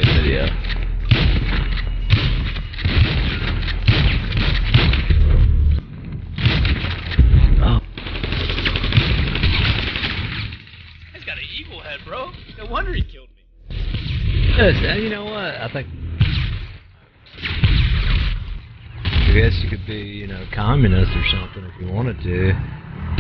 video. Oh. He's got an eagle head, bro. No wonder he killed me. Yes, and you know what? I guess you could be, communist or something if you wanted to.